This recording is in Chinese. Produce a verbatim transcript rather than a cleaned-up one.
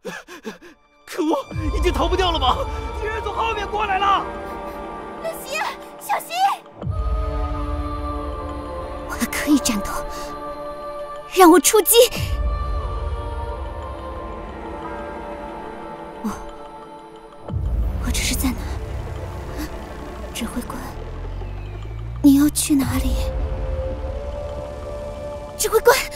可恶，已经逃不掉了吗？敌人从后面过来了！ 露西，小心！我还可以战斗，让我出击！我，我这是在哪？指挥官，你要去哪里？指挥官。